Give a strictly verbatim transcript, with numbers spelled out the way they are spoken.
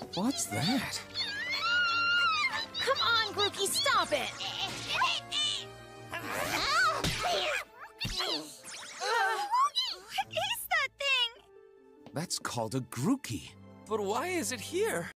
What's that? Come on, Grookey, stop it! What is that thing? That's called a Grookey. But why is it here?